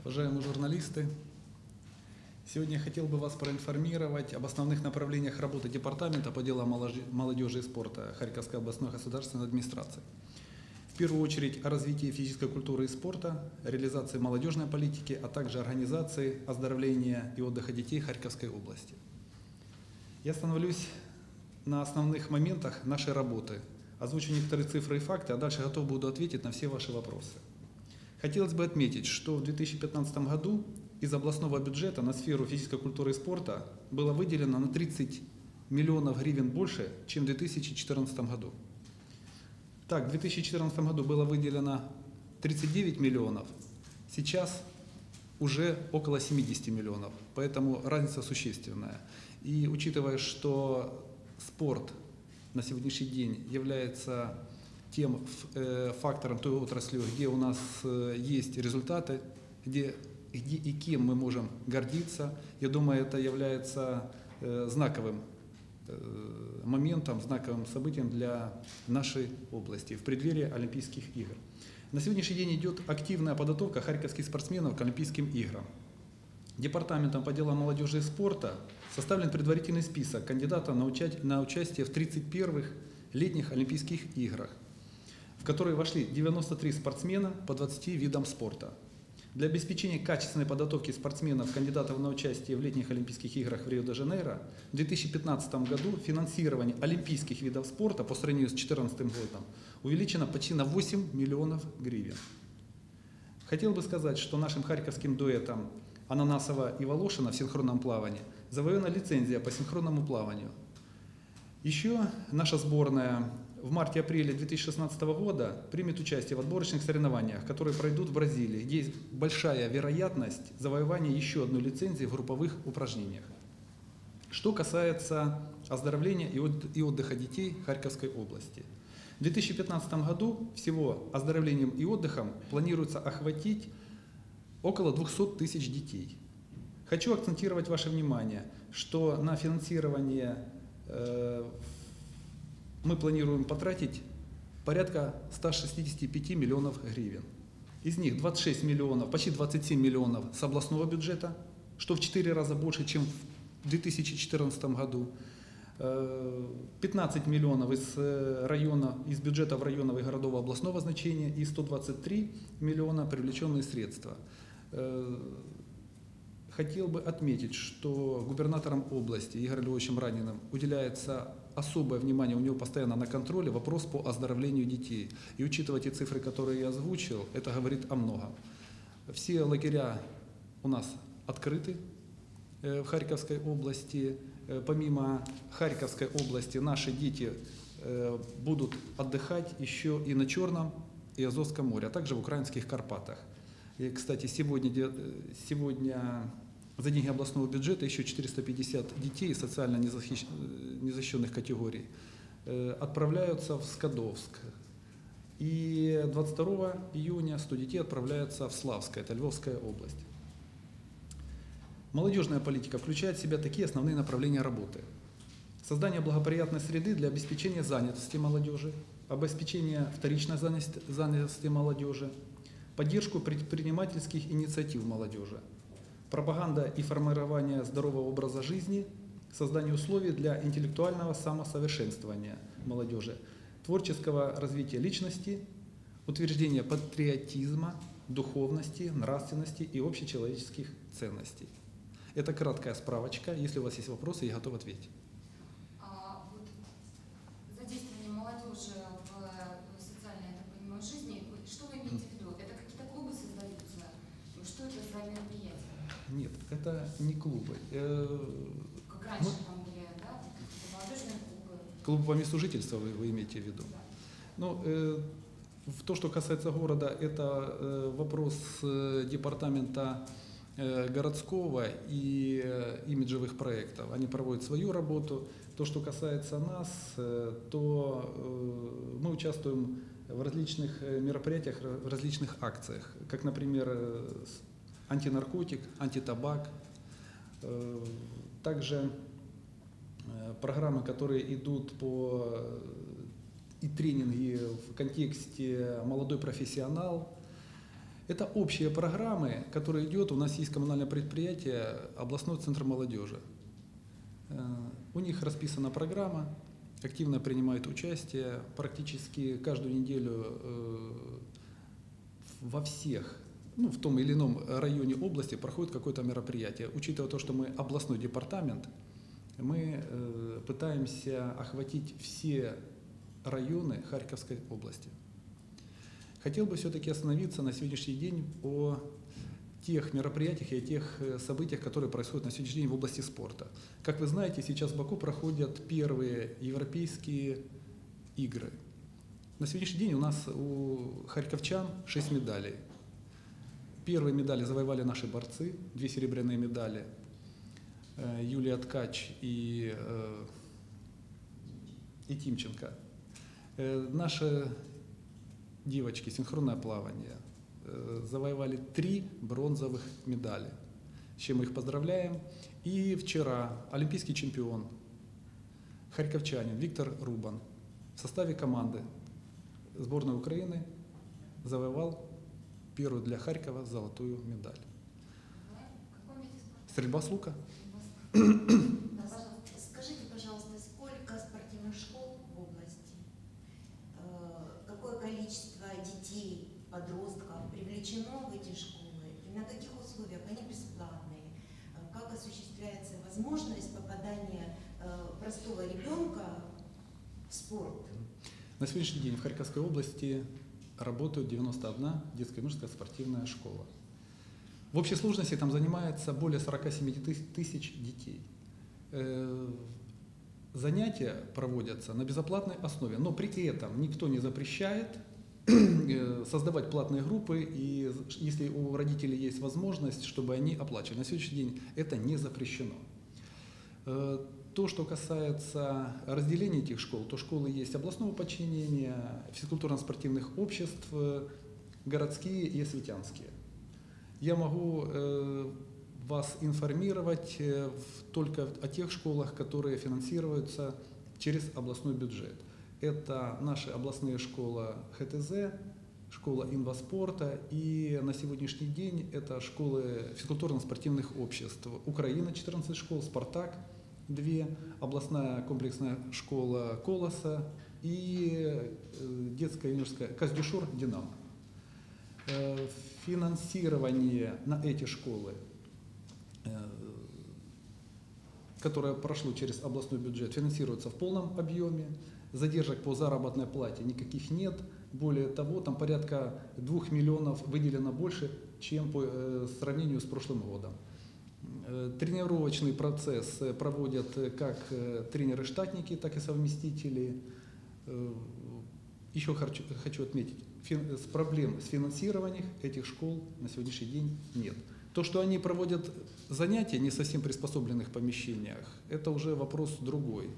Уважаемые журналисты, сегодня я хотел бы вас проинформировать об основных направлениях работы Департамента по делам молодежи и спорта Харьковской областной государственной администрации. В первую очередь о развитии физической культуры и спорта, реализации молодежной политики, а также организации оздоровления и отдыха детей Харьковской области. Я остановлюсь на основных моментах нашей работы, озвучу некоторые цифры и факты, а дальше готов буду ответить на все ваши вопросы. Хотелось бы отметить, что в 2015 году из областного бюджета на сферу физической культуры и спорта было выделено на 30 миллионов гривен больше, чем в 2014 году. Так, в 2014 году было выделено 39 миллионов, сейчас уже около 70 миллионов, поэтому разница существенная. И учитывая, что спорт на сегодняшний день является тем фактором той отрасли, где у нас есть результаты, где и кем мы можем гордиться, я думаю, это является знаковым моментом, знаковым событием для нашей области в преддверии Олимпийских игр. На сегодняшний день идет активная подготовка харьковских спортсменов к Олимпийским играм. Департаментом по делам молодежи и спорта составлен предварительный список кандидатов на участие в 31-х летних Олимпийских играх, в которые вошли 93 спортсмена по 20 видам спорта. Для обеспечения качественной подготовки спортсменов, кандидатов на участие в летних Олимпийских играх в Рио-де-Жанейро в 2015 году финансирование олимпийских видов спорта по сравнению с 2014 годом увеличено почти на 8 миллионов гривен. Хотел бы сказать, что нашим харьковским дуэтом Ананасова и Волошина в синхронном плавании завоевана лицензия по синхронному плаванию. Еще наша сборная в марте-апреле 2016 года примет участие в отборочных соревнованиях, которые пройдут в Бразилии, где есть большая вероятность завоевания еще одной лицензии в групповых упражнениях. Что касается оздоровления и отдыха детей Харьковской области. В 2015 году всего оздоровлением и отдыхом планируется охватить около 200 тысяч детей. Хочу акцентировать ваше внимание, что на финансирование мы планируем потратить порядка 165 миллионов гривен. Из них 26 миллионов, почти 27 миллионов с областного бюджета, что в 4 раза больше, чем в 2014 году. 15 миллионов из бюджетов районов и городов областного значения и 123 миллиона привлеченные средства. Хотел бы отметить, что губернатором области Игорем Львовичем Раниным уделяется особое внимание, у него постоянно на контроле вопрос по оздоровлению детей. И учитывая те цифры, которые я озвучил, это говорит о многом. Все лагеря у нас открыты в Харьковской области. Помимо Харьковской области наши дети будут отдыхать еще и на Черном и Азовском море, а также в украинских Карпатах. И, кстати, сегодня за деньги областного бюджета еще 450 детей из социально незащищенных категорий отправляются в Скадовск. И 22 июня 100 детей отправляются в Славское, это Львовская область. Молодежная политика включает в себя такие основные направления работы. Создание благоприятной среды для обеспечения занятости молодежи, обеспечение вторичной занятости молодежи, поддержку предпринимательских инициатив молодежи, пропаганда и формирование здорового образа жизни, создание условий для интеллектуального самосовершенствования молодежи, творческого развития личности, утверждение патриотизма, духовности, нравственности и общечеловеческих ценностей. Это краткая справочка. Если у вас есть вопросы, я готов ответить. Вот задействование молодежи в социальной, я так понимаю, жизни, что вы имеете в виду? Это какие-то клубы создаются? Что это за мероприятие? Нет, это не клубы. Как раньше там были, да? Молодежные клубы. Клуб по месту жительства вы имеете в виду? Да. Ну, то, что касается города, это вопрос департамента городского и имиджевых проектов. Они проводят свою работу. То, что касается нас, то мы участвуем в различных мероприятиях, в различных акциях, как, например, антинаркотик, антитабак, также программы, которые идут и тренинги в контексте «Молодой профессионал». Это общие программы, которые идет. У нас есть коммунальное предприятие «Областной центр молодежи». У них расписана программа, активно принимают участие практически каждую неделю во всех, в том или ином районе области проходит какое-то мероприятие. Учитывая то, что мы областной департамент, мы пытаемся охватить все районы Харьковской области. Хотел бы все-таки остановиться на сегодняшний день о тех мероприятиях и о тех событиях, которые происходят на сегодняшний день в области спорта. Как вы знаете, сейчас в Баку проходят первые европейские игры. На сегодняшний день у нас у харьковчан 6 медалей. Первые медали завоевали наши борцы, 2 серебряные медали. Юлия Ткач и Тимченко. Наши девочки, синхронное плавание, завоевали 3 бронзовых медали, с чем мы их поздравляем. И вчера олимпийский чемпион, харьковчанин Виктор Рубан в составе команды сборной Украины завоевал первую для Харькова золотую медаль. Стрельба с лука. Скажите, пожалуйста, сколько спортивных школ в области? Какое количество детей, подростков привлечено в эти школы? И на каких условиях? Они бесплатные. Как осуществляется возможность попадания простого ребенка в спорт? На сегодняшний день в Харьковской области работают 91 детская и юношеская спортивная школа. В общей сложности там занимается более 47 тысяч детей. Занятия проводятся на безоплатной основе, но при этом никто не запрещает создавать платные группы, и если у родителей есть возможность, чтобы они оплачивали. На сегодняшний день это не запрещено. То, что касается разделения этих школ, то школы есть областного подчинения, физкультурно-спортивных обществ, городские и осветянские. Я могу вас информировать только о тех школах, которые финансируются через областной бюджет. Это наши областные школы ХТЗ, школа инваспорта, и на сегодняшний день это школы физкультурно-спортивных обществ. Украина 14 школ, Спартак 2, областная комплексная школа Колоса и детская юношеская Каздюшор Динамо. Финансирование на эти школы, которое прошло через областной бюджет, финансируется в полном объеме. Задержек по заработной плате никаких нет. Более того, там порядка 2 миллионов выделено больше, чем по сравнению с прошлым годом. Тренировочный процесс проводят как тренеры-штатники, так и совместители. Еще хочу отметить, проблем с финансированием этих школ на сегодняшний день нет. То, что они проводят занятия в не совсем приспособленных помещениях, это уже вопрос другой.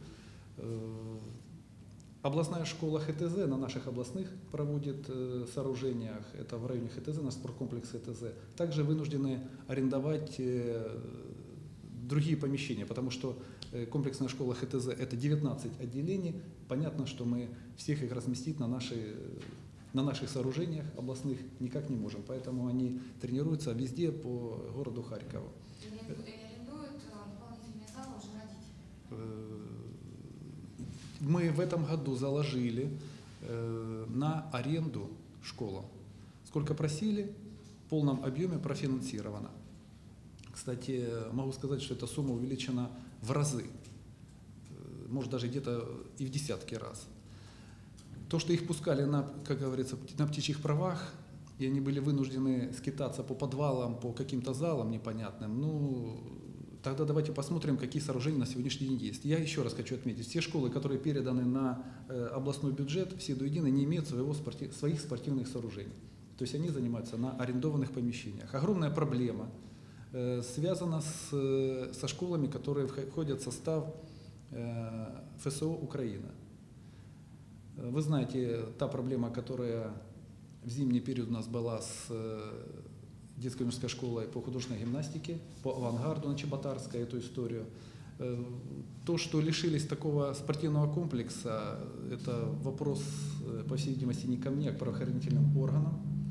Областная школа ХТЗ на наших областных проводит сооружениях, это в районе ХТЗ, наш спорткомплекс ХТЗ, также вынуждены арендовать другие помещения, потому что комплексная школа ХТЗ это 19 отделений. Понятно, что мы всех их разместить на наших сооружениях областных никак не можем, поэтому они тренируются везде по городу Харькову. И арендуют дополнительные залы уже родители? Мы в этом году заложили на аренду школу. Сколько просили, в полном объеме профинансировано. Кстати, могу сказать, что эта сумма увеличена в разы, может даже где-то и в десятки раз. То, что их пускали на, как говорится, на птичьих правах, и они были вынуждены скитаться по подвалам, по каким-то залам непонятным, тогда давайте посмотрим, какие сооружения на сегодняшний день есть. Я еще раз хочу отметить, все школы, которые переданы на областной бюджет, все до единой не имеют своих спортивных сооружений. То есть они занимаются на арендованных помещениях. Огромная проблема связана со школами, которые входят в состав ФСО Украина. Вы знаете, та проблема, которая в зимний период у нас была с детской юношеской школой по художественной гимнастике, по авангарду на Чеботарской, эту историю. То, что лишились такого спортивного комплекса, это вопрос, по всей видимости, не ко мне, а к правоохранительным органам,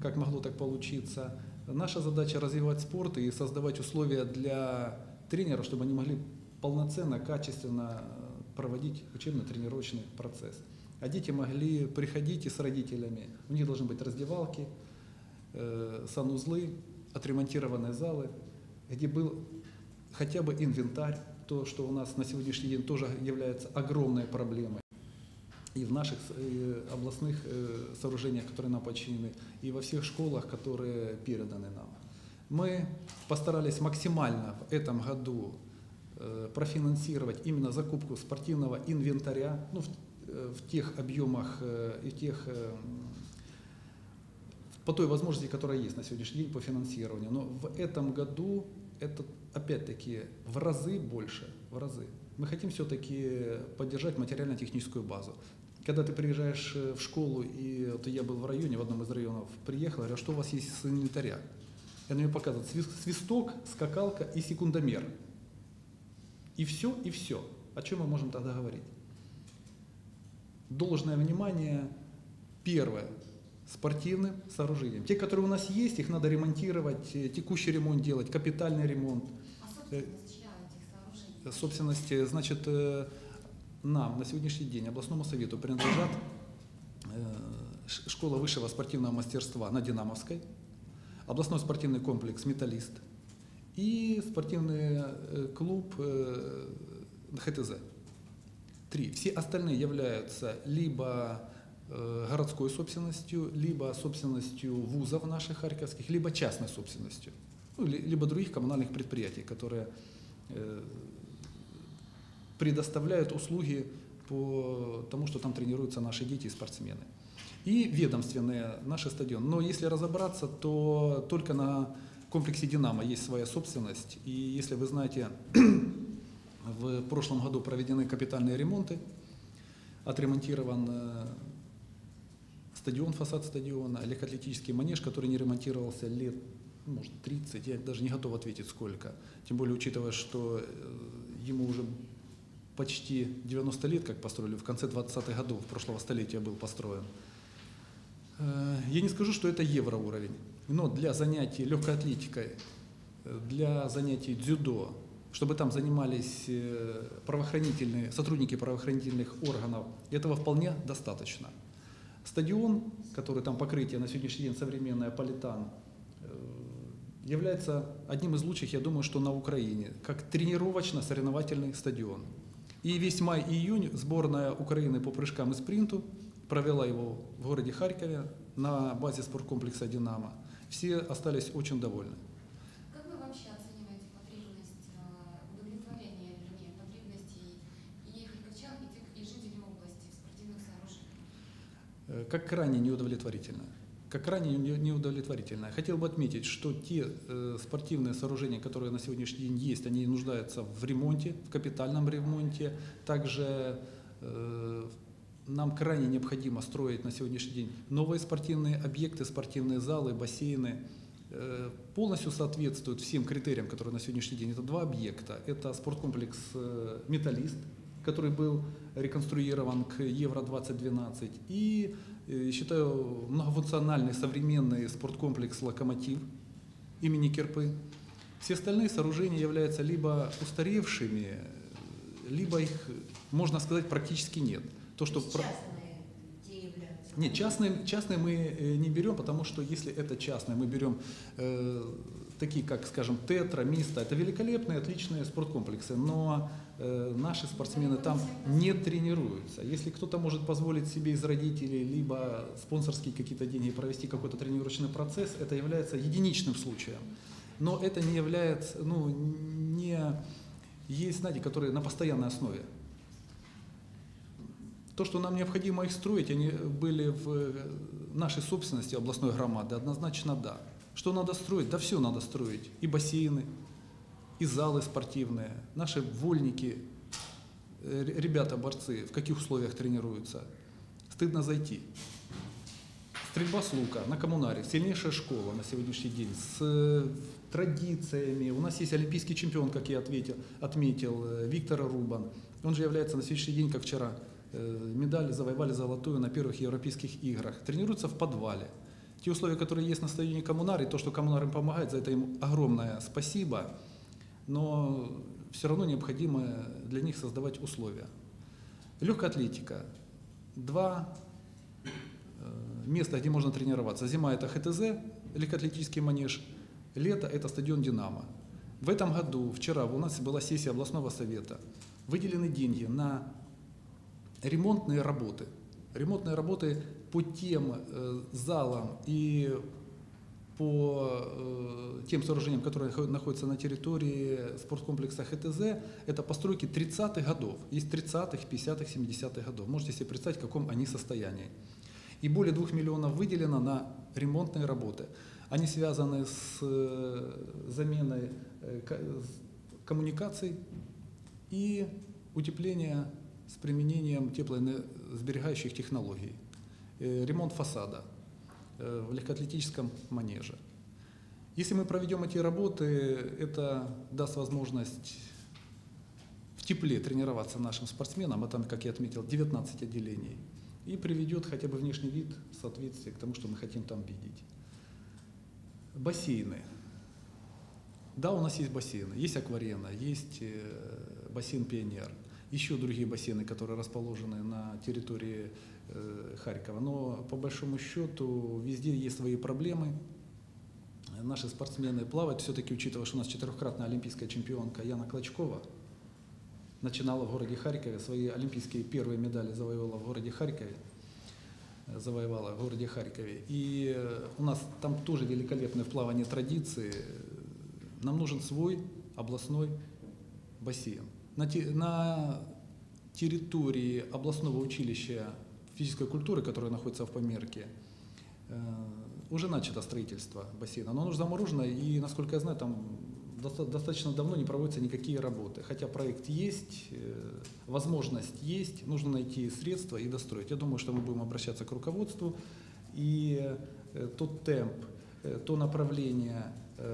как могло так получиться. Наша задача развивать спорт и создавать условия для тренеров, чтобы они могли полноценно, качественно проводить учебно-тренировочный процесс. А дети могли приходить и с родителями. У них должны быть раздевалки, санузлы, отремонтированные залы, где был хотя бы инвентарь, то, что у нас на сегодняшний день тоже является огромной проблемой. И в наших областных сооружениях, которые нам подчинены, и во всех школах, которые переданы нам. Мы постарались максимально в этом году профинансировать именно закупку спортивного инвентаря, ну, в тех объемах и по той возможности, которая есть на сегодняшний день по финансированию. Но в этом году это опять-таки в разы больше, в разы. Мы хотим все-таки поддержать материально-техническую базу. Когда ты приезжаешь в школу, и вот я был в районе, в одном из районов приехал, говорю, а что у вас есть из инвентаря? Я мне показываю свисток, скакалка и секундомер. И все, и все. О чем мы можем тогда говорить? Должное внимание, первое, спортивным сооружениям. Те, которые у нас есть, их надо ремонтировать, текущий ремонт делать, капитальный ремонт. А собственность чья этих сооружений? Собственность, значит, нам на сегодняшний день, областному совету, принадлежат школа высшего спортивного мастерства на Динамовской, областной спортивный комплекс «Металлист» и спортивный клуб ХТЗ. 3. Все остальные являются либо городской собственностью, либо собственностью вузов наших харьковских, либо частной собственностью, ну, либо других коммунальных предприятий, которые предоставляют услуги по тому, что там тренируются наши дети и спортсмены. И ведомственные наши стадионы. Но если разобраться, то только на комплексе «Динамо» есть своя собственность. И если вы знаете, в прошлом году проведены капитальные ремонты, отремонтирован стадион, фасад стадиона, легкоатлетический манеж, который не ремонтировался лет, может, 30, я даже не готов ответить сколько. Тем более, учитывая, что ему уже почти 90 лет, как построили, в конце 20-х годов прошлого столетия был построен. Я не скажу, что это евроуровень, но для занятий легкой атлетикой, для занятий дзюдо, чтобы там занимались сотрудники правоохранительных органов, этого вполне достаточно. Стадион, который там покрытие на сегодняшний день современное, Политан, является одним из лучших, я думаю, что на Украине, как тренировочно-соревновательный стадион. И весь май и июнь сборная Украины по прыжкам и спринту провела его в городе Харькове на базе спорткомплекса «Динамо». Все остались очень довольны. Как вы вообще оцениваете потребность удовлетворения, вернее, потребностей и харьковчан, и жителей области в спортивных сооружениях? Как крайне неудовлетворительно. Как крайне неудовлетворительно. Хотел бы отметить, что те спортивные сооружения, которые на сегодняшний день есть, они нуждаются в ремонте, в капитальном ремонте. Также нам крайне необходимо строить на сегодняшний день новые спортивные объекты, спортивные залы, бассейны. Полностью соответствуют всем критериям, которые на сегодняшний день. Это 2 объекта. Это спорткомплекс «Металлист», который был реконструирован к Евро-2012, и, считаю, многофункциональный современный спорткомплекс «Локомотив» имени Кирпы. Все остальные сооружения являются либо устаревшими, либо их, можно сказать, практически нет. То, что Частные где являются? Нет, частные мы не берем, потому что если это частное, мы берем такие, как, скажем, Тетра, Миста. Это великолепные, отличные спорткомплексы, но наши спортсмены там не тренируются. Если кто-то может позволить себе из родителей либо спонсорские какие-то деньги провести какой-то тренировочный процесс, это является единичным случаем. Но это не является, есть, знаете, которые на постоянной основе. То, что нам необходимо их строить, они были в нашей собственности областной громады, однозначно да. Что надо строить? Да все надо строить. И бассейны, и залы спортивные, наши вольники, ребята-борцы, в каких условиях тренируются. Стыдно зайти. Стрельба с лука на Коммунаре, сильнейшая школа на сегодняшний день, с традициями. У нас есть олимпийский чемпион, как я отметил, Виктор Рубан. Он же является на сегодняшний день, как вчера, медаль завоевали золотую на первых европейских играх. Тренируются в подвале. Те условия, которые есть на стадионе Коммунар, и то, что Коммунар им помогает, за это им огромное спасибо, но все равно необходимо для них создавать условия. Легкая атлетика. 2 места, где можно тренироваться. Зима – это ХТЗ, легкоатлетический манеж, лето – это стадион «Динамо». В этом году, вчера, у нас была сессия областного совета. Выделены деньги на ремонтные работы. Ремонтные работы по тем залам и по тем сооружениям, которые находятся на территории спорткомплекса ХТЗ, это постройки 30-х годов. Есть 30-х, 50-х, 70-х годов. Можете себе представить, в каком они состоянии. И более 2 миллионов выделено на ремонтные работы. Они связаны с заменой коммуникаций и утепления с применением теплосберегающих технологий. Ремонт фасада в легкоатлетическом манеже. Если мы проведем эти работы, это даст возможность в тепле тренироваться нашим спортсменам, а там, как я отметил, 19 отделений, и приведет хотя бы внешний вид в соответствии к тому, что мы хотим там видеть. Бассейны. Да, у нас есть бассейны. Есть Акварена, есть бассейн «Пионер», еще другие бассейны, которые расположены на территории Харькова. Но по большому счету везде есть свои проблемы. Наши спортсмены плавают, все-таки учитывая, что у нас 4-кратная олимпийская чемпионка Яна Клочкова начинала в городе Харькове, свои олимпийские первые медали завоевала в городе Харькове. И у нас там тоже великолепное в плавании традиции. Нам нужен свой областной бассейн. На территории областного училища физической культуры, которое находится в Померке, уже начато строительство бассейна. Но оно уже заморожено, и, насколько я знаю, там достаточно давно не проводятся никакие работы. Хотя проект есть, возможность есть, нужно найти средства и достроить. Я думаю, что мы будем обращаться к руководству, и тот темп, то направление,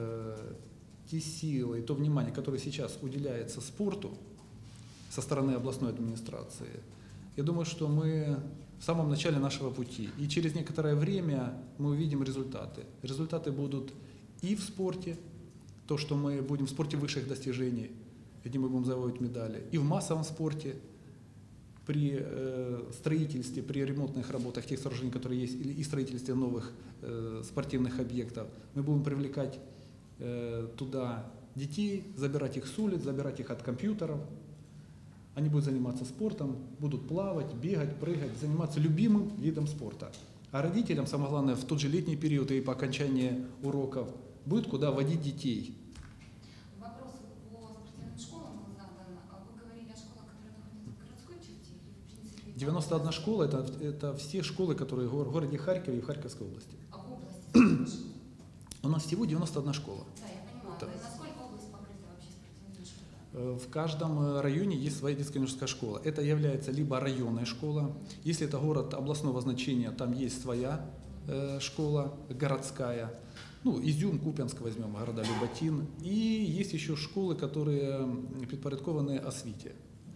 те силы, то внимание, которое сейчас уделяется спорту со стороны областной администрации, я думаю, что мы в самом начале нашего пути. И через некоторое время мы увидим результаты. Результаты будут и в спорте, то, что мы будем в спорте высших достижений, где мы будем завоевывать медали, и в массовом спорте, при строительстве, при ремонтных работах тех сооружений, которые есть, и строительстве новых спортивных объектов, мы будем привлекать туда детей, забирать их с улиц, забирать их от компьютеров. Они будут заниматься спортом, будут плавать, бегать, прыгать, заниматься любимым видом спорта. А родителям, самое главное, в тот же летний период и по окончании уроков будет куда водить детей. Вопрос по спортивным школам был задан. Вы говорили о школах, которые находятся в городской черте? Или, в принципе, 91 школа – это все школы, которые в городе Харькове и в Харьковской области. А в области? У нас всего 91 школа. Да, я понимаю. Да. Насколько область покрыта вообще спортивными школами? В каждом районе есть своя детско-юношеская школа. Это является либо районная школа, если это город областного значения, там есть своя школа городская. Ну, Изюм, Купянск возьмем, города Люботин. И есть еще школы, которые предпорядкованы Освите.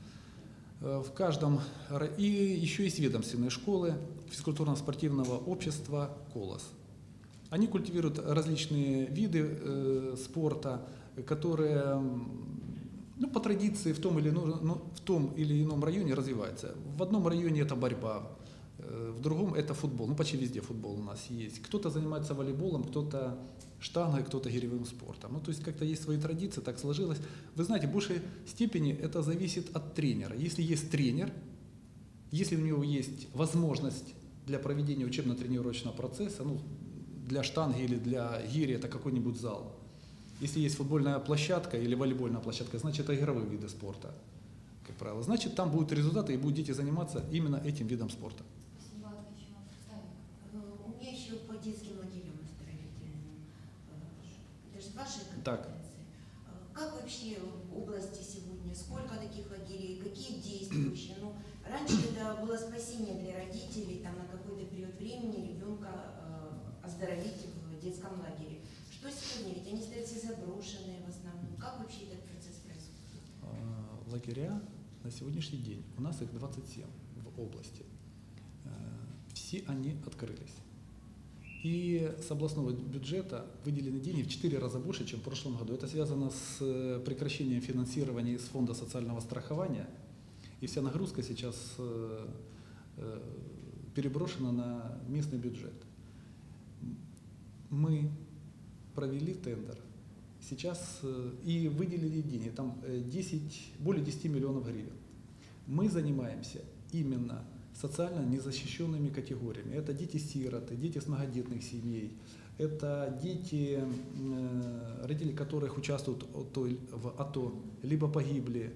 В каждом... И еще есть ведомственные школы физкультурно-спортивного общества «Колос». Они культивируют различные виды спорта, которые по традиции в том или ином районе развиваются. В одном районе это борьба, в другом это футбол. Почти везде футбол у нас есть. Кто-то занимается волейболом, кто-то штангой, кто-то гиревым спортом. То есть как-то есть свои традиции, так сложилось. Вы знаете, в большей степени это зависит от тренера. Если есть тренер, если у него есть возможность для проведения учебно-тренировочного процесса, для штанги или для гири это какой-нибудь зал. Если есть футбольная площадка или волейбольная площадка, значит это игровые виды спорта, как правило. Значит там будут результаты и будут дети заниматься именно этим видом спорта. Спасибо, еще представник. У меня еще по детским лагерям оздоровительным. Это же ваши Так. компетенции. Как вообще в области сегодня? Сколько таких лагерей? Какие действующие? Раньше это было спасение для родителей, там на какой-то период времени ребенка оздоровить в детском лагере. Что сегодня? Ведь они стоят все заброшенные в основном. Как вообще этот процесс происходит? Лагеря на сегодняшний день, у нас их 27 в области. Все они открылись. И с областного бюджета выделены деньги в 4 раза больше, чем в прошлом году. Это связано с прекращением финансирования из фонда социального страхования. И вся нагрузка сейчас переброшена на местный бюджет. Мы провели тендер сейчас и выделили деньги, там более 10 миллионов гривен. Мы занимаемся именно социально незащищенными категориями. Это дети-сироты, дети с многодетных семей, это дети, родители которых участвуют в АТО, либо погибли.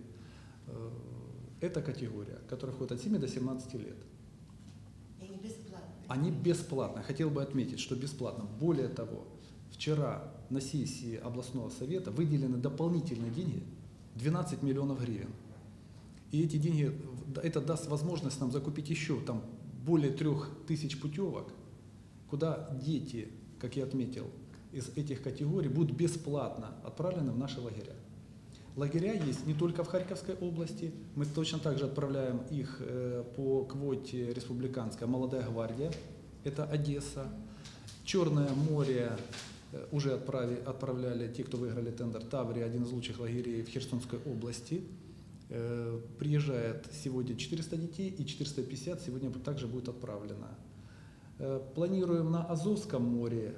Это категория, которая входит от 7 до 17 лет. И они бесплатные. Они бесплатно. Хотел бы отметить, что бесплатно. Более того, вчера на сессии областного совета выделены дополнительные деньги, 12 миллионов гривен. И эти деньги, это даст возможность нам закупить еще там более 3000 путевок, куда дети, как я отметил, из этих категорий будут бесплатно отправлены в наши лагеря. Лагеря есть не только в Харьковской области, мы точно так же отправляем их по квоте республиканская «Молодая гвардия», это Одесса, Черное море уже отправляли те, кто выиграли тендер, Таврия, один из лучших лагерей в Херсонской области. Приезжает сегодня 400 детей, и 450 сегодня также будет отправлено. Планируем на Азовском море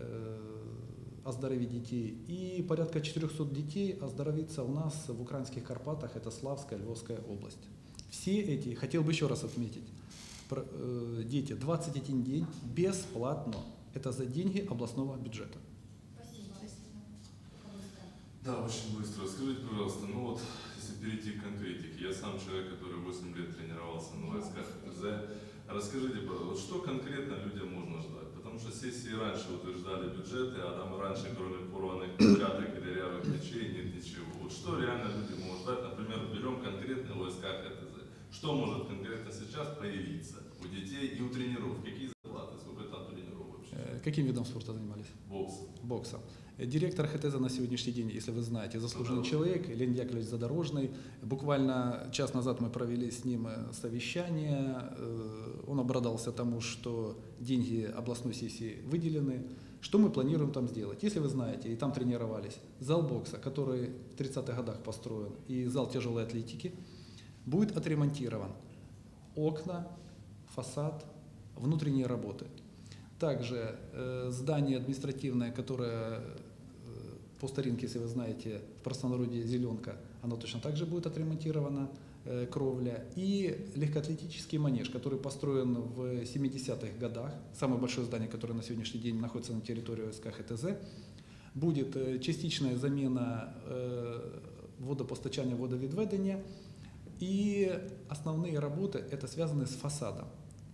оздоровить детей, и порядка 400 детей оздоровится у нас в украинских Карпатах, это Славская, Львовская область. Все эти, хотел бы еще раз отметить, дети 21 день бесплатно, это за деньги областного бюджета. Спасибо. Да, очень быстро. Скажите, пожалуйста, ну вот, если перейти к конкретике, я сам человек, который 8 лет тренировался на войсках ХТЗ. Расскажите, пожалуйста, вот что конкретно людям можно ждать? Потому что сессии раньше утверждали бюджеты, а там раньше, кроме порванных перчаток и дырявых мечей, нет ничего. Вот что реально люди могут ждать? Например, берем конкретные войска ХТЗ. Что может конкретно сейчас появиться у детей и у тренеров? Какие зарплаты? Сколько там тренеров вообще? Каким видом спорта занимались? Бокс. Бокса. Директор ХТЗ на сегодняшний день, если вы знаете, заслуженный человек, Леонид Яковлевич Задорожный. Буквально час назад мы провели с ним совещание. Он обрадовался тому, что деньги областной сессии выделены. Что мы планируем там сделать? Если вы знаете, и там тренировались, зал бокса, который в 30-х годах построен, и зал тяжелой атлетики, будет отремонтирован. Окна, фасад, внутренние работы. Также здание административное, которое по старинке, если вы знаете, в простонародье «Зеленка», оно точно так же будет отремонтировано, кровля. И легкоатлетический манеж, который построен в 70-х годах, самое большое здание, которое на сегодняшний день находится на территории ОСК ХТЗ, будет частичная замена водопостачания, водовідведення. И основные работы это связаны с фасадом.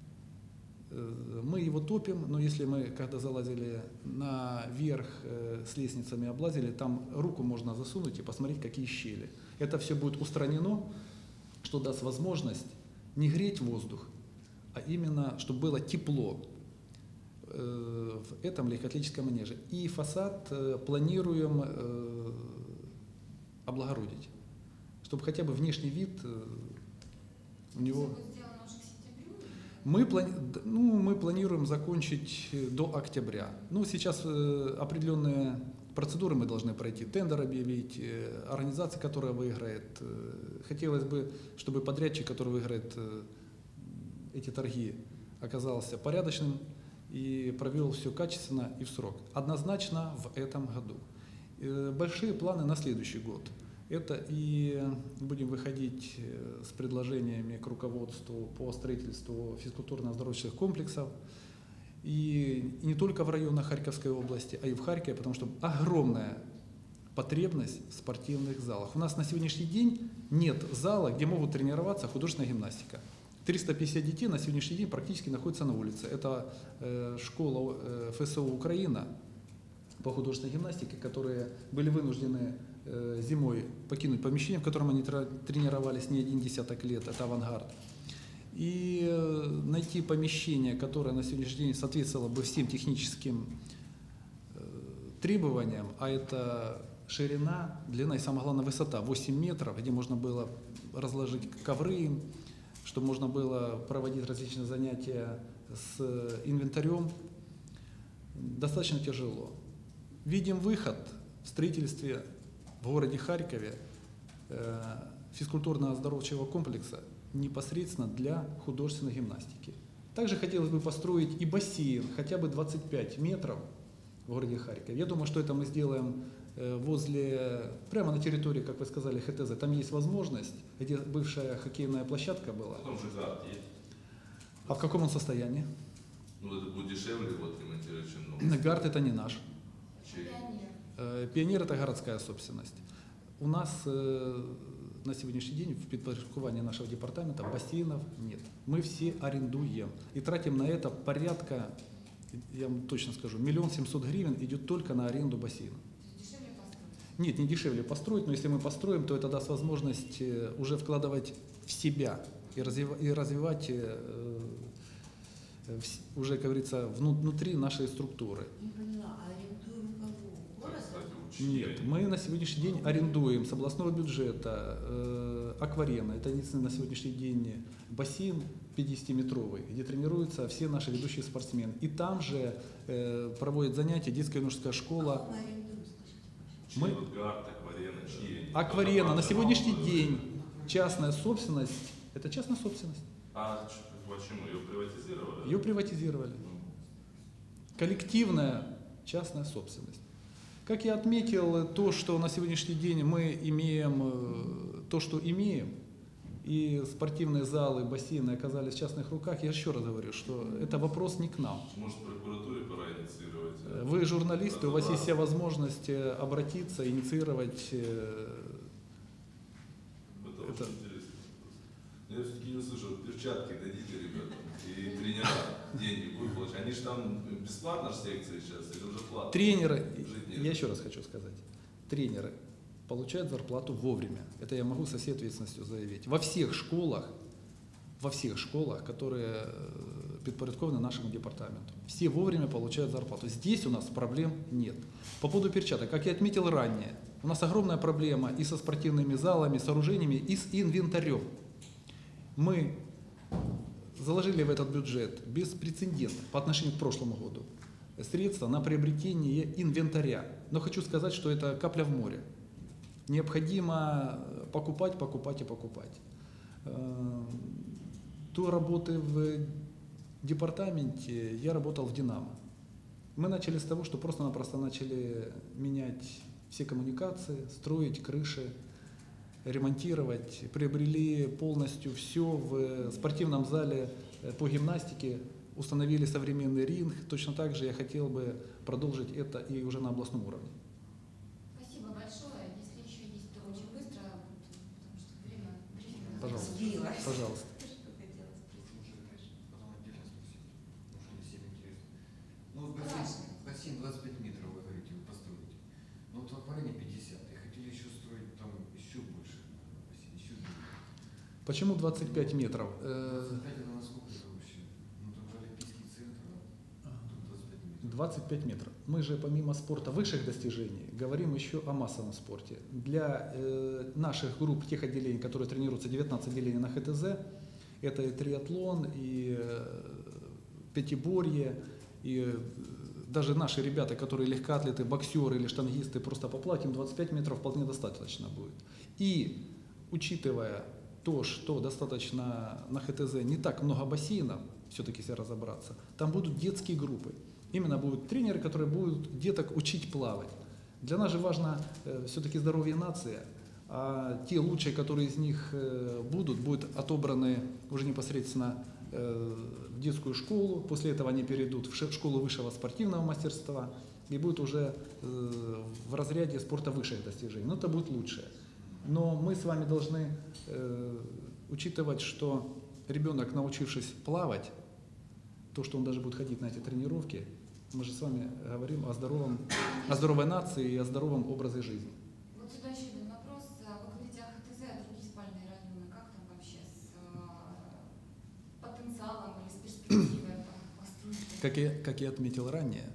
Мы его топим, но если мы, когда залазили наверх с лестницами, облазили, там руку можно засунуть и посмотреть, какие щели. Это все будет устранено, что даст возможность не греть воздух, а именно, чтобы было тепло в этом легкоатлетическом манеже. И фасад планируем облагородить, чтобы хотя бы внешний вид у него... Все будет сделано уже к сентябрю? Мы планируем закончить до октября. Ну, сейчас определенные процедуры мы должны пройти, тендер объявить, организация, которая выиграет. Хотелось бы, чтобы подрядчик, который выиграет эти торги, оказался порядочным и провел все качественно и в срок. Однозначно в этом году. Большие планы на следующий год. Это и будем выходить с предложениями к руководству по строительству физкультурно-оздоровительных комплексов. И не только в районах Харьковской области, а и в Харькове, потому что огромная потребность в спортивных залах. У нас на сегодняшний день нет зала, где могут тренироваться художественная гимнастика. 350 детей на сегодняшний день практически находятся на улице. Это школа ФСО «Украина» по художественной гимнастике, которые были вынуждены зимой покинуть помещение, в котором они тренировались не один десяток лет, это «Авангард». И найти помещение, которое на сегодняшний день соответствовало бы всем техническим требованиям, а это ширина, длина и, самое главное, высота 8 метров, где можно было разложить ковры, чтобы можно было проводить различные занятия с инвентарем. достаточно тяжело. Видим выход в строительстве в городе Харькове физкультурно-оздоровчего комплекса непосредственно для художественной гимнастики. Также хотелось бы построить и бассейн, хотя бы 25 метров в городе Харькове. Я думаю, что это мы сделаем прямо на территории, как вы сказали, ХТЗ. Там есть возможность, где бывшая хоккейная площадка была. Потом же гард есть. А в каком он состоянии? Ну, это будет дешевле вот ремонтировать, чем новый. Гард это не наш. Пионер. Пионер это городская собственность. У нас на сегодняшний день в подпорядковании нашего департамента бассейнов нет. Мы все арендуем и тратим на это порядка, я вам точно скажу, 1 700 000 гривен идет только на аренду бассейна. Дешевле построить? Нет, не дешевле построить, но если мы построим, то это даст возможность уже вкладывать в себя и развивать уже, как говорится, внутри нашей структуры. Не поняла, а арендуем кого? Город? Нет, мы на сегодняшний день арендуем с областного бюджета акварена. Это единственный на сегодняшний день бассейн 50-метровый, где тренируются все наши ведущие спортсмены. И там же проводят занятия детская юношеская школа. Кого мы арендуем, скажите, пожалуйста? Чьи вот гард, акварена, чьи? Акварена на сегодняшний день частная собственность. Это частная собственность. А почему? Ее приватизировали? Ее приватизировали. Коллективная частная собственность. Как я отметил, то, что на сегодняшний день мы имеем, то, что имеем, и спортивные залы, бассейны оказались в частных руках, я еще раз говорю, что это вопрос не к нам. Может, прокуратуре пора инициировать? Вы журналисты, у вас есть вся возможность обратиться, инициировать. Это очень интересно. Я все-таки не услышал, перчатки дадите ребятам, и тренера деньги будут получать. Они же там бесплатно же секции сейчас, или уже платно? Тренеры, я еще раз хочу сказать, тренеры получают зарплату вовремя. Это я могу со всей ответственностью заявить. Во всех школах, которые подпорядкованы нашему департаменту, все вовремя получают зарплату. Здесь у нас проблем нет. По поводу перчаток, как я отметил ранее, у нас огромная проблема и со спортивными залами, сооружениями, и с инвентарем. Мы заложили в этот бюджет беспрецедентно по отношению к прошлому году средства на приобретение инвентаря. Но хочу сказать, что это капля в море. Необходимо покупать. До работы в департаменте я работал в «Динамо». Мы начали с того, что просто-напросто начали менять все коммуникации, строить крыши, ремонтировать, приобрели полностью все в спортивном зале по гимнастике, установили современный ринг. Точно так же я хотел бы продолжить это и уже на областном уровне. Спасибо большое. Если еще есть, то очень быстро, потому что время брифинга. Пожалуйста. Сбилась. Пожалуйста. Что хотела спросить? Потом отдельно спросить. Может, не всем интересно. Ну, вот Конечно. бассейн 25 метров, вы говорите, вы построите. Но вот в аквариуме 50. И хотели еще строить там еще больше бассейн, еще больше. Почему 25 метров? 25 это насколько это вообще? Ну, там же Олимпийский центр, а тут 25 метров. 25 метров. Мы же помимо спорта высших достижений говорим еще о массовом спорте. Для наших групп, тех отделений, которые тренируются, 19 отделений на ХТЗ, это и триатлон, и пятиборье, и даже наши ребята, которые легкоатлеты, боксеры или штангисты, просто поплатим 25 метров вполне достаточно будет. И учитывая то, что достаточно на ХТЗ не так много бассейнов, все-таки если разобраться, там будут детские группы. Именно будут тренеры, которые будут деток учить плавать. Для нас же важно все-таки здоровье нации, а те лучшие, которые из них будут отобраны уже непосредственно в детскую школу, после этого они перейдут в школу высшего спортивного мастерства и будут уже в разряде спорта высших достижений. Но это будет лучшее. Но мы с вами должны учитывать, что ребенок, научившись плавать, то, что он даже будет ходить на эти тренировки, мы же с вами говорим о здоровой нации и о здоровом образе жизни. Вот сюда еще один вопрос. Вы говорите о ХТЗ, а другие спальные районы, как там вообще с потенциалом или с перспективой постройки? Как я отметил ранее,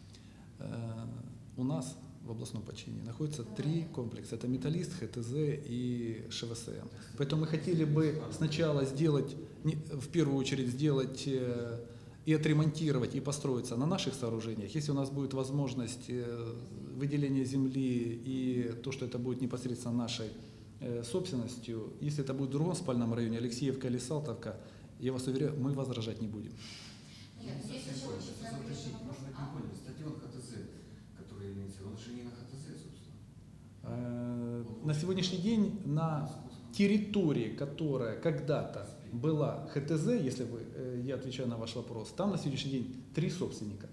у нас в областном подчинении находится 3 комплекса. Это Металлист, ХТЗ и ШВСМ. Поэтому мы хотели бы сначала сделать, в первую очередь сделать и отремонтировать, и построиться на наших сооружениях, если у нас будет возможность выделения земли и то, что это будет непосредственно нашей собственностью, если это будет в другом спальном районе, Алексеевка или Салтовка, я вас уверяю, мы возражать не будем. Нет, здесь еще очень Уточнить, может быть, не понял. Стадион ХТЗ, который имеется, он же не на ХТЗ, собственно. На сегодняшний день на территории, которая когда-то была ХТЗ, если я отвечаю на ваш вопрос, там на сегодняшний день 3 собственника.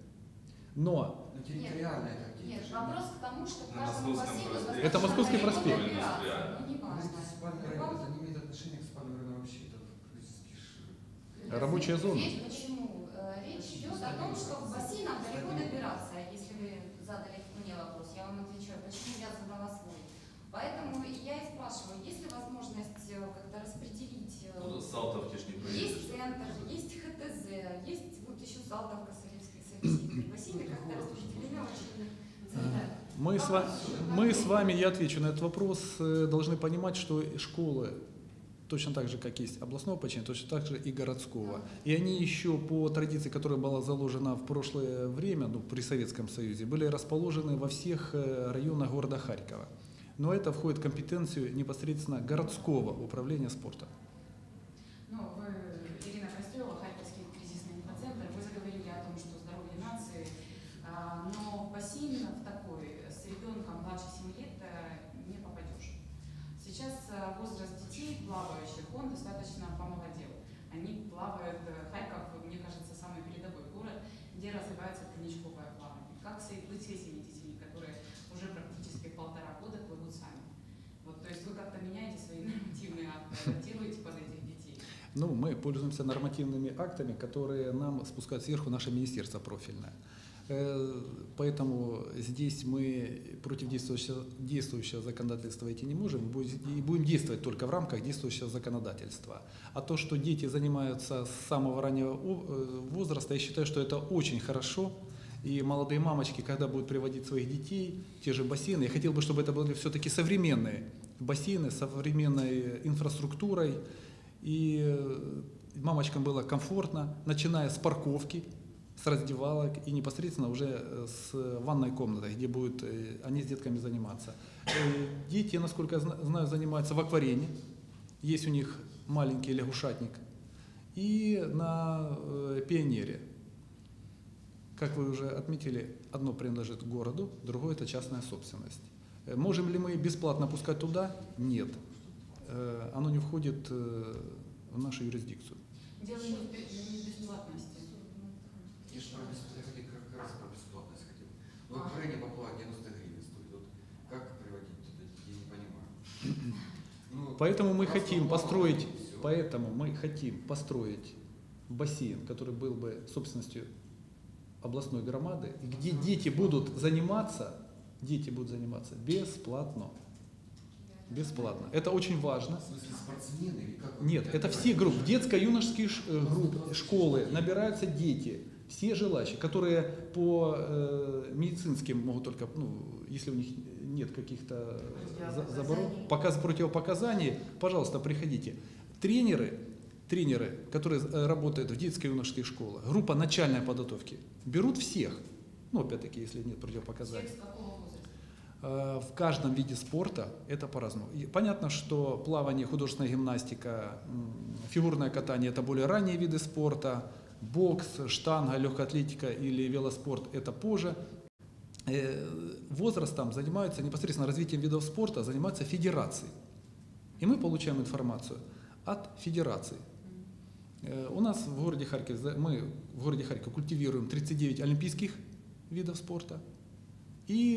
Но Ну, территориально это где? Нет, вопрос к тому, что в На каждом Московском бассейне проспекте. Это Московский достаточно проспект. далеко добираться, ну, неважно. Спальный район, это не имеет отношения к спальному району вообще, это практически Рабочая зона. Речь почему? Речь идет о том, что к бассейнам далеко добираться. Если вы задали мне вопрос, я вам отвечаю, почему я задала свой. Поэтому я и спрашиваю, есть ли возможность как-то распределить? Ну, Салтовки ж не проедешь. Есть центр, есть ХТЗ, есть вот еще Салтовка, Советский Союз. Бассейны как-то распределены очень центрально. мы с вами, я отвечу на этот вопрос, должны понимать, что школы, точно так же, как есть областного подчинения, точно так же и городского. И они еще по традиции, которая была заложена в прошлое время, ну, при Советском Союзе, были расположены во всех районах города Харькова. Но это входит в компетенцию непосредственно городского управления спорта. Ну, вы, Ирина Кострева, Харьковский кризисный инфоцентр, вы заговорили о том, что здоровье нации, но в бассейн в такой с ребенком младше 7 лет не попадешь. Сейчас возраст детей плавающих, он достаточно помолодел. Они плавают, Харьков, мне кажется, самый передовой город, где развивается коньячковое плавание. Как быть с этими детьми, которые уже практически 1,5 года плывут сами? Вот, то есть вы как-то меняете свои нормативные акты, адаптируете под этих детей? Ну, мы пользуемся нормативными актами, которые нам спускают сверху наше министерство профильное. Поэтому здесь мы против действующего законодательства идти не можем и будем действовать только в рамках действующего законодательства. А то, что дети занимаются с самого раннего возраста, я считаю, что это очень хорошо. И молодые мамочки, когда будут приводить своих детей, те же бассейны, я хотел бы, чтобы это были все-таки современные бассейны с современной инфраструктурой, и мамочкам было комфортно, начиная с парковки, с раздевалок и непосредственно уже с ванной комнатой, где будут они с детками заниматься. Дети, насколько я знаю, занимаются в акварине, есть у них маленький лягушатник, и на пионере. Как вы уже отметили, одно принадлежит городу, другое – это частная собственность. Можем ли мы бесплатно пускать туда? Нет. Оно не входит в нашу юрисдикцию. Дело не в бесплатности. Я же как раз про бесплатность хотел. Ну, в Украине поплавать 90 гривен стоит. Вот как приводить туда, я не понимаю. Ну, Поэтому мы просто хотим плавать, построить бассейн, который был бы собственностью областной громады, где дети будут заниматься бесплатно. Бесплатно. Это очень важно. В смысле, спортсмены или как? Нет, это все группы, детско-юношеские группы, школы, набираются дети, все желающие, которые по медицинским могут только, если у них нет каких-то противопоказаний, пожалуйста, приходите. Тренеры, которые работают в детско-юношеских школах, группа начальной подготовки, берут всех, опять-таки, если нет противопоказаний. С какого возраста? В каждом виде спорта это по-разному. И понятно, что плавание, художественная гимнастика, фигурное катание – это более ранние виды спорта, бокс, штанга, легкая атлетика или велоспорт – это позже. Возрастом занимаются, непосредственно развитием видов спорта занимаются федерации. И мы получаем информацию от федераций. У нас в городе Харькове, мы в городе Харькове культивируем 39 олимпийских видов спорта. И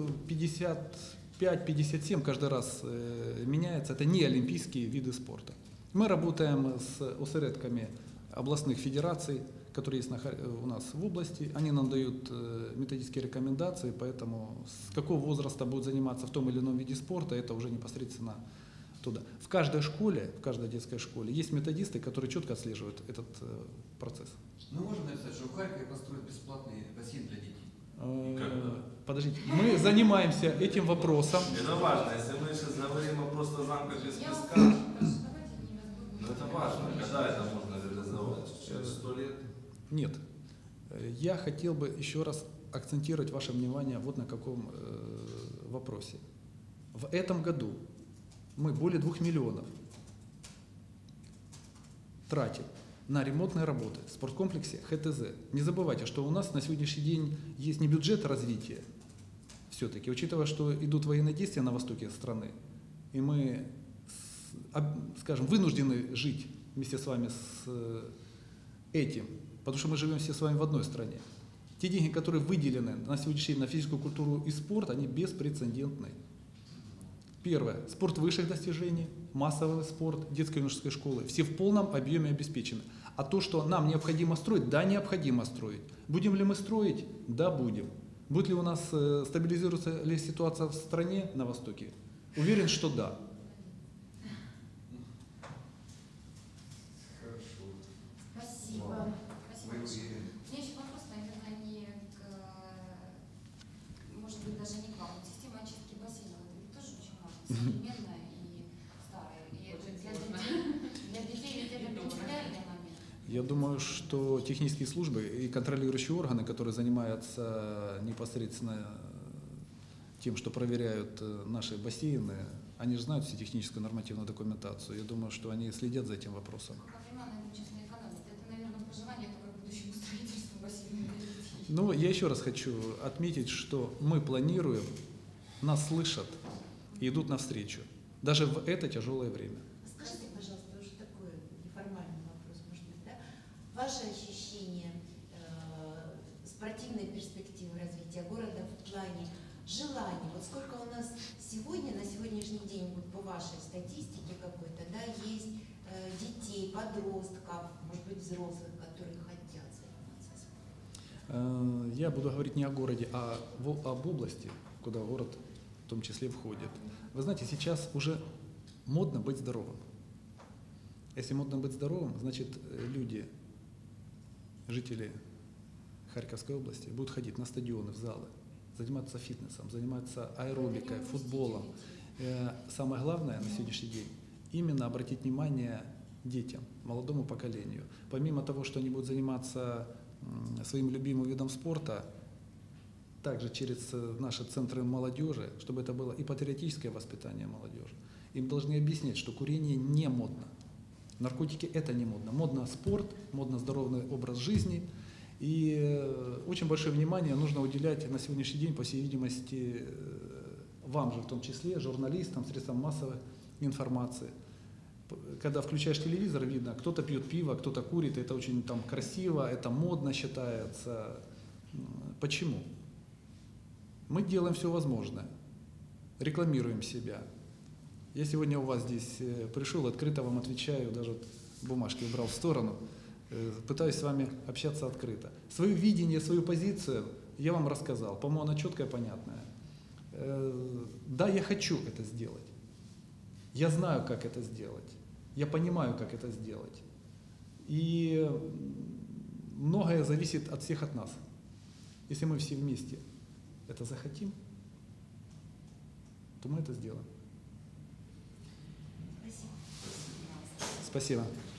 55-57 каждый раз меняется. Это не олимпийские виды спорта. Мы работаем с осередками областных федераций, которые есть у нас в области. Они нам дают методические рекомендации, поэтому с какого возраста будут заниматься в том или ином виде спорта, это уже непосредственно туда. В каждой школе, в каждой детской школе есть методисты, которые четко отслеживают этот процесс. Мы можем написать, что в Харькове построят бесплатный бассейн для детей. Подождите, мы занимаемся этим вопросом. Это важно, если мы сейчас говорим о просто замках без песка, Давайте не разбудим. это важно, когда это можно реализовать? Через 100 лет? Нет. Я хотел бы еще раз акцентировать ваше внимание вот на каком вопросе. В этом году мы более 2 миллионов тратим на ремонтные работы в спорткомплексе ХТЗ. Не забывайте, что у нас на сегодняшний день есть не бюджет развития, все-таки, учитывая, что идут военные действия на востоке страны, и мы, скажем, вынуждены жить вместе с вами с этим, потому что мы живем все с вами в одной стране. Те деньги, которые выделены на сегодняшний день на физическую культуру и спорт, они беспрецедентны. Первое. Спорт высших достижений, массовый спорт, детской и юношеской школы. Все в полном объеме обеспечены. А то, что нам необходимо строить, да, необходимо строить. Будем ли мы строить? Да, будем. Будет ли у нас стабилизируется ли ситуация в стране на Востоке? Уверен, что да. Хорошо. Спасибо. Спасибо Вы большое. уверены? У меня еще вопрос, наверное, не к, может быть, даже не к вам. Вот система очистки бассейнов, это ведь тоже очень важно, современная и старая. И это для детей ведь это принципиальный момент. Я думаю, что технические службы и контролирующие органы, которые занимаются непосредственно тем, что проверяют наши бассейны, они же знают всю техническую нормативную документацию. Я думаю, что они следят за этим вопросом. Как время на этом честно экономить? Это, наверное, пожелание только к будущему строительству бассейна для детей. Но я еще раз хочу отметить, что мы планируем, нас слышат и идут навстречу, даже в это тяжелое время. Скажите, пожалуйста, уже такой неформальный вопрос, может быть, да? Ваше ощущение спортивной перспективы развития города в плане желаний? Вот сколько у нас сегодня, на сегодняшний день, вот по вашей статистике какой-то, да, есть детей, подростков, может быть, взрослых, которые хотят заниматься спортом? Я буду говорить не о городе, а об области, куда город в том числе входит. Вы знаете, сейчас уже модно быть здоровым. Если модно быть здоровым, значит, люди, жители Харьковской области будут ходить на стадионы, в залы, заниматься фитнесом, заниматься аэробикой, футболом. Самое главное на сегодняшний день – именно обратить внимание детям, молодому поколению. Помимо того, что они будут заниматься своим любимым видом спорта, также через наши центры молодежи, чтобы это было и патриотическое воспитание молодежи. Им должны объяснять, что курение не модно. Наркотики – это не модно. Модно спорт, модно здоровый образ жизни. И очень большое внимание нужно уделять на сегодняшний день, по всей видимости, вам же в том числе, журналистам, средствам массовой информации. Когда включаешь телевизор, видно, кто-то пьет пиво, кто-то курит, это очень там красиво, это модно считается. Почему? Мы делаем все возможное, рекламируем себя. Я сегодня у вас здесь пришел, открыто вам отвечаю, даже бумажки убрал в сторону, пытаюсь с вами общаться открыто. Свое видение, свою позицию я вам рассказал, по-моему, она четкая, понятная. Да, я хочу это сделать. Я знаю, как это сделать. Я понимаю, как это сделать. И многое зависит от всех от нас. Если мы все вместе это захотим, то мы это сделаем. Спасибо. Спасибо.